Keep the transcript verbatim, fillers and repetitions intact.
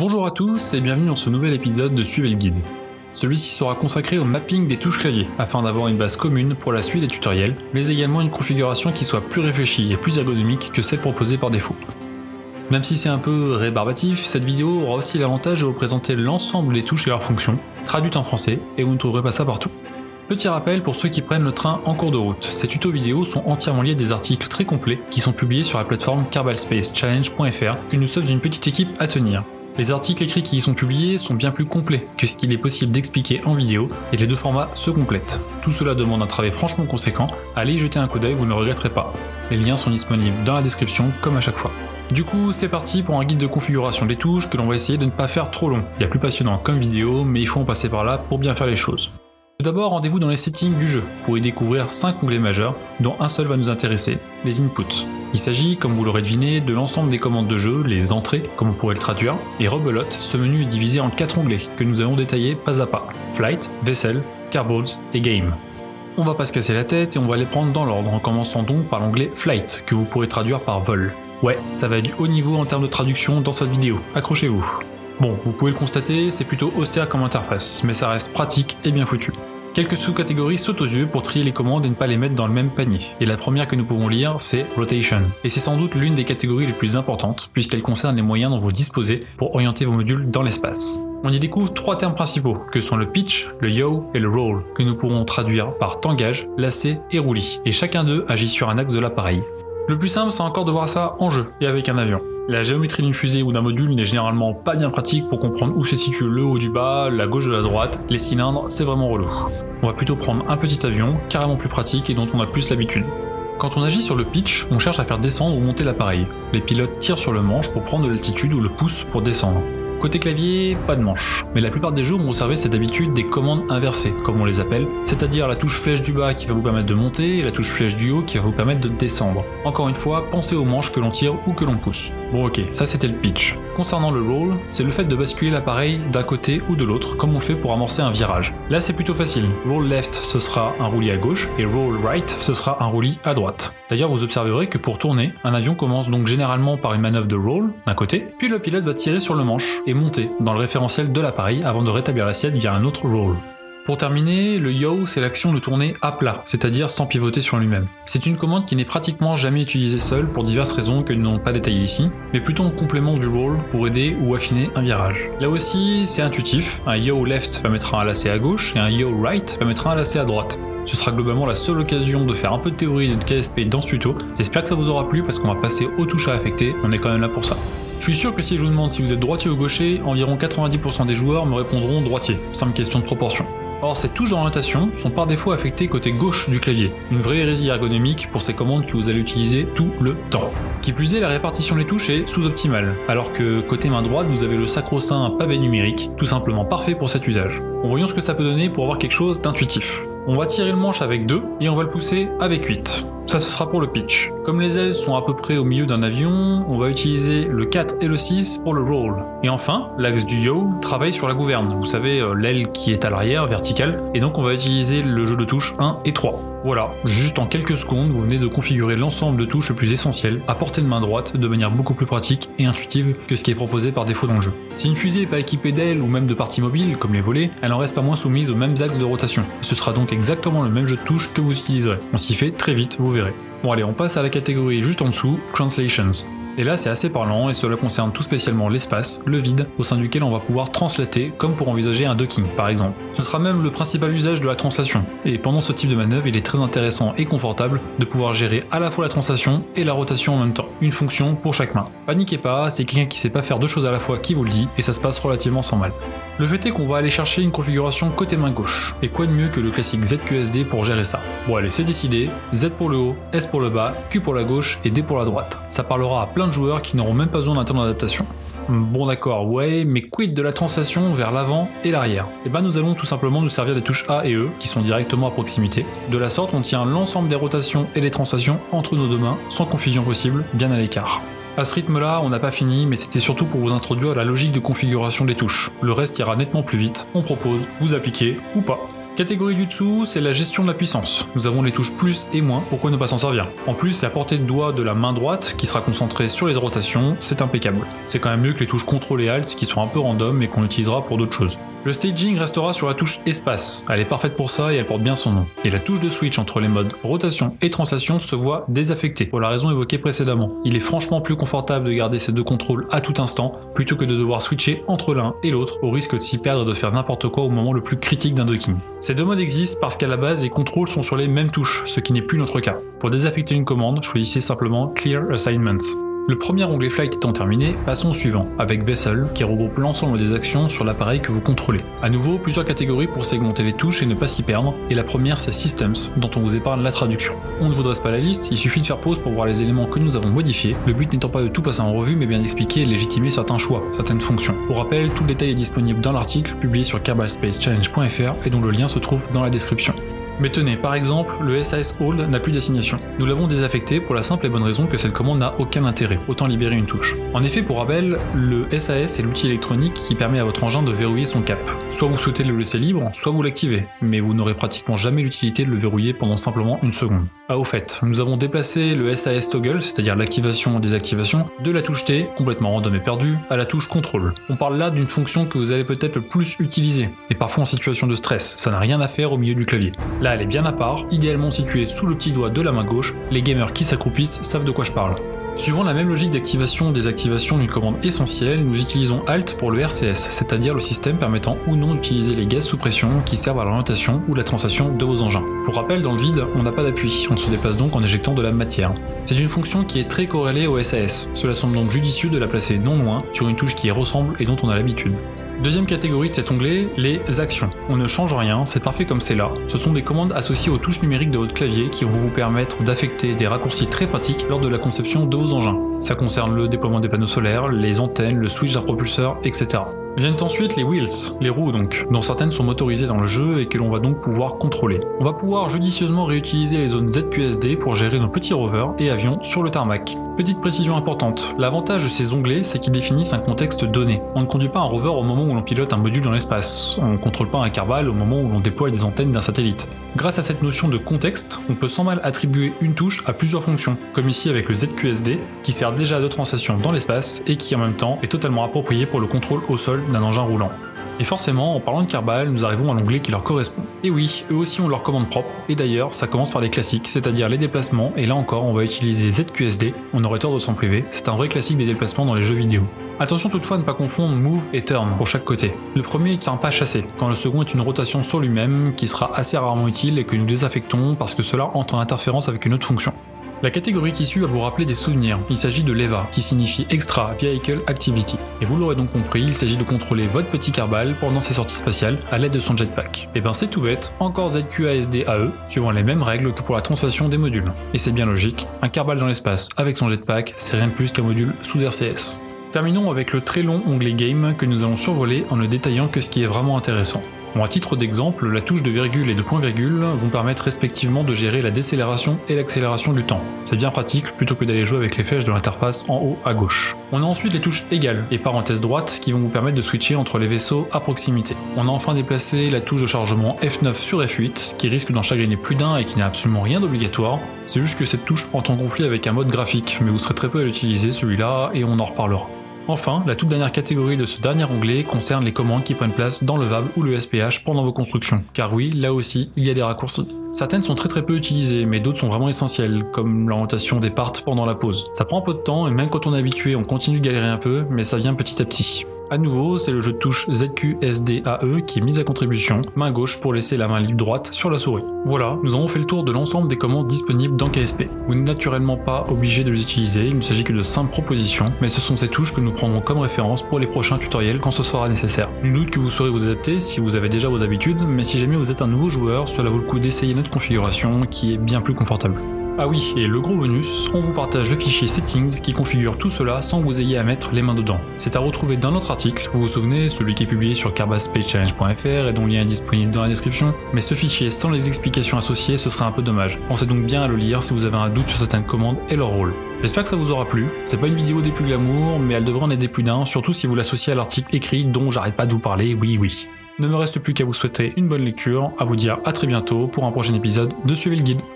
Bonjour à tous et bienvenue dans ce nouvel épisode de Suivez le guide. Celui-ci sera consacré au mapping des touches clavier, afin d'avoir une base commune pour la suite des tutoriels, mais également une configuration qui soit plus réfléchie et plus ergonomique que celle proposée par défaut. Même si c'est un peu rébarbatif, cette vidéo aura aussi l'avantage de vous présenter l'ensemble des touches et leurs fonctions, traduites en français, et vous ne trouverez pas ça partout. Petit rappel pour ceux qui prennent le train en cours de route, ces tutos vidéo sont entièrement liés à des articles très complets qui sont publiés sur la plateforme kerbal space challenge point f r que nous sommes une petite équipe à tenir. Les articles écrits qui y sont publiés sont bien plus complets que ce qu'il est possible d'expliquer en vidéo et les deux formats se complètent. Tout cela demande un travail franchement conséquent, allez y jeter un coup d'œil, vous ne le regretterez pas. Les liens sont disponibles dans la description comme à chaque fois. Du coup, c'est parti pour un guide de configuration des touches que l'on va essayer de ne pas faire trop long. Il y a plus passionnant comme vidéo, mais il faut en passer par là pour bien faire les choses. Tout d'abord, rendez-vous dans les settings du jeu pour y découvrir cinq onglets majeurs, dont un seul va nous intéresser, les inputs. Il s'agit, comme vous l'aurez deviné, de l'ensemble des commandes de jeu, les entrées, comme on pourrait le traduire, et rebelote, ce menu est divisé en quatre onglets que nous allons détailler pas à pas, Flight, Vaisselle, Cardboards et Game. On va pas se casser la tête et on va les prendre dans l'ordre, en commençant donc par l'onglet Flight, que vous pourrez traduire par vol. Ouais, ça va être du haut niveau en termes de traduction dans cette vidéo, accrochez-vous. Bon, vous pouvez le constater, c'est plutôt austère comme interface, mais ça reste pratique et bien foutu. Quelques sous-catégories sautent aux yeux pour trier les commandes et ne pas les mettre dans le même panier. Et la première que nous pouvons lire, c'est Rotation. Et c'est sans doute l'une des catégories les plus importantes, puisqu'elle concerne les moyens dont vous disposez pour orienter vos modules dans l'espace. On y découvre trois termes principaux, que sont le pitch, le yaw et le roll, que nous pourrons traduire par tangage, lacet et roulis. Et chacun d'eux agit sur un axe de l'appareil. Le plus simple, c'est encore de voir ça en jeu et avec un avion. La géométrie d'une fusée ou d'un module n'est généralement pas bien pratique pour comprendre où se situe le haut du bas, la gauche de la droite, les cylindres, c'est vraiment relou. On va plutôt prendre un petit avion, carrément plus pratique et dont on a plus l'habitude. Quand on agit sur le pitch, on cherche à faire descendre ou monter l'appareil. Les pilotes tirent sur le manche pour prendre de l'altitude ou le pouce pour descendre. Côté clavier, pas de manche, mais la plupart des jeux vont observer cette habitude des commandes inversées, comme on les appelle, c'est-à-dire la touche flèche du bas qui va vous permettre de monter et la touche flèche du haut qui va vous permettre de descendre. Encore une fois, pensez aux manches que l'on tire ou que l'on pousse. Bon ok, ça c'était le pitch. Concernant le roll, c'est le fait de basculer l'appareil d'un côté ou de l'autre, comme on le fait pour amorcer un virage. Là c'est plutôt facile, roll left ce sera un roulis à gauche et roll right ce sera un roulis à droite. D'ailleurs vous observerez que pour tourner, un avion commence donc généralement par une manœuvre de roll d'un côté, puis le pilote va tirer sur le manche et monter dans le référentiel de l'appareil avant de rétablir l'assiette via un autre roll. Pour terminer, le yaw c'est l'action de tourner à plat, c'est-à-dire sans pivoter sur lui-même. C'est une commande qui n'est pratiquement jamais utilisée seule pour diverses raisons que nous n'allons pas détailler ici, mais plutôt en complément du roll pour aider ou affiner un virage. Là aussi, c'est intuitif, un yaw left permettra un lacet à gauche et un yaw right permettra un lacet à droite. Ce sera globalement la seule occasion de faire un peu de théorie et de K S P dans ce tuto. J'espère que ça vous aura plu parce qu'on va passer aux touches à affecter, on est quand même là pour ça. Je suis sûr que si je vous demande si vous êtes droitier ou gaucher, environ quatre-vingt-dix pour cent des joueurs me répondront droitier, simple question de proportion. Or, ces touches d'orientation sont par défaut affectées côté gauche du clavier, une vraie hérésie ergonomique pour ces commandes que vous allez utiliser tout le temps. Qui plus est, la répartition des touches est sous-optimale, alors que côté main droite, vous avez le sacro-saint pavé numérique, tout simplement parfait pour cet usage. Voyons ce que ça peut donner pour avoir quelque chose d'intuitif. On va tirer le manche avec deux et on va le pousser avec huit. Ça ce sera pour le pitch. Comme les ailes sont à peu près au milieu d'un avion, on va utiliser le quatre et le six pour le roll. Et enfin, l'axe du yaw travaille sur la gouverne, vous savez l'aile qui est à l'arrière, verticale, et donc on va utiliser le jeu de touches un et trois. Voilà, juste en quelques secondes, vous venez de configurer l'ensemble de touches le plus essentiel à portée de main droite de manière beaucoup plus pratique et intuitive que ce qui est proposé par défaut dans le jeu. Si une fusée n'est pas équipée d'ailes ou même de parties mobiles, comme les volets, elle n'en reste pas moins soumise aux mêmes axes de rotation. Et ce sera donc exactement le même jeu de touches que vous utiliserez. On s'y fait très vite, vous verrez. Bon allez, on passe à la catégorie juste en dessous, Translations. Et là c'est assez parlant et cela concerne tout spécialement l'espace, le vide, au sein duquel on va pouvoir translater comme pour envisager un docking par exemple. Ce sera même le principal usage de la translation, et pendant ce type de manœuvre il est très intéressant et confortable de pouvoir gérer à la fois la translation et la rotation en même temps, une fonction pour chaque main. Paniquez pas, c'est quelqu'un qui sait pas faire deux choses à la fois qui vous le dit, et ça se passe relativement sans mal. Le fait est qu'on va aller chercher une configuration côté main gauche, et quoi de mieux que le classique Z Q S D pour gérer ça. Bon allez, c'est décidé, Z pour le haut, S pour le bas, Q pour la gauche et D pour la droite. Ça parlera à plein de joueurs qui n'auront même pas besoin d'un temps d'adaptation. Bon d'accord, ouais, mais quid de la translation vers l'avant et l'arrière? Et ben nous allons tout simplement nous servir des touches A et E, qui sont directement à proximité. De la sorte, on tient l'ensemble des rotations et des translations entre nos deux mains, sans confusion possible, bien à l'écart. À ce rythme-là, on n'a pas fini, mais c'était surtout pour vous introduire la logique de configuration des touches. Le reste ira nettement plus vite, on propose, vous appliquez ou pas. Catégorie du dessous, c'est la gestion de la puissance. Nous avons les touches plus et moins, pourquoi ne pas s'en servir? En plus, c'est à portée de doigt de la main droite qui sera concentrée sur les rotations, c'est impeccable. C'est quand même mieux que les touches contrôle et alt qui sont un peu random et qu'on utilisera pour d'autres choses. Le staging restera sur la touche espace, elle est parfaite pour ça et elle porte bien son nom. Et la touche de switch entre les modes rotation et translation se voit désaffectée, pour la raison évoquée précédemment. Il est franchement plus confortable de garder ces deux contrôles à tout instant, plutôt que de devoir switcher entre l'un et l'autre, au risque de s'y perdre et de faire n'importe quoi au moment le plus critique d'un docking. Ces deux modes existent parce qu'à la base les contrôles sont sur les mêmes touches, ce qui n'est plus notre cas. Pour désaffecter une commande, choisissez simplement Clear Assignments. Le premier onglet Flight étant terminé, passons au suivant, avec Vessel, qui regroupe l'ensemble des actions sur l'appareil que vous contrôlez. A nouveau, plusieurs catégories pour segmenter les touches et ne pas s'y perdre, et la première c'est Systems, dont on vous épargne la traduction. On ne vous dresse pas la liste, il suffit de faire pause pour voir les éléments que nous avons modifiés, le but n'étant pas de tout passer en revue, mais bien d'expliquer et légitimer certains choix, certaines fonctions. Pour rappel, tout le détail est disponible dans l'article, publié sur kerbal space challenge point f r et dont le lien se trouve dans la description. Mais tenez, par exemple, le S A S Hold n'a plus d'assignation. Nous l'avons désaffecté pour la simple et bonne raison que cette commande n'a aucun intérêt, autant libérer une touche. En effet, pour rappel, le S A S est l'outil électronique qui permet à votre engin de verrouiller son cap. Soit vous souhaitez le laisser libre, soit vous l'activez, mais vous n'aurez pratiquement jamais l'utilité de le verrouiller pendant simplement une seconde. Ah au fait, nous avons déplacé le S A S Toggle, c'est-à-dire l'activation et désactivation, de la touche T, complètement random et perdue, à la touche Contrôle. On parle là d'une fonction que vous allez peut-être le plus utiliser, et parfois en situation de stress, ça n'a rien à faire au milieu du clavier. Là, elle est bien à part, idéalement située sous le petit doigt de la main gauche, les gamers qui s'accroupissent savent de quoi je parle. Suivant la même logique d'activation-désactivation d'une commande essentielle, nous utilisons Alt pour le R C S, c'est-à-dire le système permettant ou non d'utiliser les gaz sous pression qui servent à l'orientation ou la translation de vos engins. Pour rappel, dans le vide, on n'a pas d'appui, on se déplace donc en éjectant de la matière. C'est une fonction qui est très corrélée au S A S, cela semble donc judicieux de la placer non loin, sur une touche qui y ressemble et dont on a l'habitude. Deuxième catégorie de cet onglet, les actions. On ne change rien, c'est parfait comme c'est là. Ce sont des commandes associées aux touches numériques de votre clavier qui vont vous permettre d'affecter des raccourcis très pratiques lors de la conception de vos engins. Ça concerne le déploiement des panneaux solaires, les antennes, le switch d'un propulseur, et cetera. Viennent ensuite les wheels, les roues donc, dont certaines sont motorisées dans le jeu et que l'on va donc pouvoir contrôler. On va pouvoir judicieusement réutiliser les zones Z Q S D pour gérer nos petits rovers et avions sur le tarmac. Petite précision importante, l'avantage de ces onglets c'est qu'ils définissent un contexte donné. On ne conduit pas un rover au moment où l'on pilote un module dans l'espace, on ne contrôle pas un Kerbal au moment où l'on déploie des antennes d'un satellite. Grâce à cette notion de contexte, on peut sans mal attribuer une touche à plusieurs fonctions, comme ici avec le Z Q S D, qui sert déjà de translation dans l'espace et qui en même temps est totalement approprié pour le contrôle au sol d'un engin roulant. Et forcément, en parlant de Kerbal, nous arrivons à l'onglet qui leur correspond. Et oui, eux aussi ont leur commande propre, et d'ailleurs, ça commence par les classiques, c'est-à-dire les déplacements, et là encore, on va utiliser Z Q S D, on aurait tort de s'en priver, c'est un vrai classique des déplacements dans les jeux vidéo. Attention toutefois à ne pas confondre Move et Turn pour chaque côté. Le premier est un pas chassé, quand le second est une rotation sur lui-même, qui sera assez rarement utile et que nous désaffectons parce que cela entre en interférence avec une autre fonction. La catégorie qui suit va vous rappeler des souvenirs, il s'agit de l'E V A, qui signifie Extra Vehicle Activity. Et vous l'aurez donc compris, il s'agit de contrôler votre petit Kerbal pendant ses sorties spatiales à l'aide de son jetpack. Et ben c'est tout bête, encore Z Q A S D A E, suivant les mêmes règles que pour la translation des modules. Et c'est bien logique, un Kerbal dans l'espace avec son jetpack, c'est rien de plus qu'un module sous R C S. Terminons avec le très long onglet Game que nous allons survoler en ne détaillant que ce qui est vraiment intéressant. Bon, à titre d'exemple, la touche de virgule et de point virgule vont permettre respectivement de gérer la décélération et l'accélération du temps. C'est bien pratique plutôt que d'aller jouer avec les flèches de l'interface en haut à gauche. On a ensuite les touches égales et parenthèse droite qui vont vous permettre de switcher entre les vaisseaux à proximité. On a enfin déplacé la touche de chargement F neuf sur F huit, ce qui risque d'en chagriner plus d'un et qui n'a absolument rien d'obligatoire. C'est juste que cette touche entre en conflit avec un mode graphique, mais vous serez très peu à l'utiliser celui-là et on en reparlera. Enfin, la toute dernière catégorie de ce dernier onglet concerne les commandes qui prennent place dans le V A B ou le S P H pendant vos constructions, car oui, là aussi, il y a des raccourcis. Certaines sont très très peu utilisées, mais d'autres sont vraiment essentielles, comme l'orientation des parts pendant la pause. Ça prend un peu de temps, et même quand on est habitué, on continue de galérer un peu, mais ça vient petit à petit. A nouveau, c'est le jeu de touche Z Q S D A E qui est mis à contribution, main gauche pour laisser la main libre droite sur la souris. Voilà, nous avons fait le tour de l'ensemble des commandes disponibles dans K S P. Vous n'êtes naturellement pas obligé de les utiliser, il ne s'agit que de simples propositions, mais ce sont ces touches que nous prendrons comme référence pour les prochains tutoriels quand ce sera nécessaire. Nul doute que vous saurez vous adapter si vous avez déjà vos habitudes, mais si jamais vous êtes un nouveau joueur, cela vaut le coup d'essayer notre configuration qui est bien plus confortable. Ah oui, et le gros bonus, on vous partage le fichier Settings qui configure tout cela sans que vous ayez à mettre les mains dedans. C'est à retrouver dans notre article, vous vous souvenez, celui qui est publié sur kerbal space challenge point f r et dont le lien est disponible dans la description, mais ce fichier sans les explications associées, ce serait un peu dommage. Pensez donc bien à le lire si vous avez un doute sur certaines commandes et leur rôle. J'espère que ça vous aura plu, c'est pas une vidéo des plus glamour, mais elle devrait en aider plus d'un, surtout si vous l'associez à l'article écrit dont j'arrête pas de vous parler, oui oui. Ne me reste plus qu'à vous souhaiter une bonne lecture, à vous dire à très bientôt pour un prochain épisode de Suivez le Guide.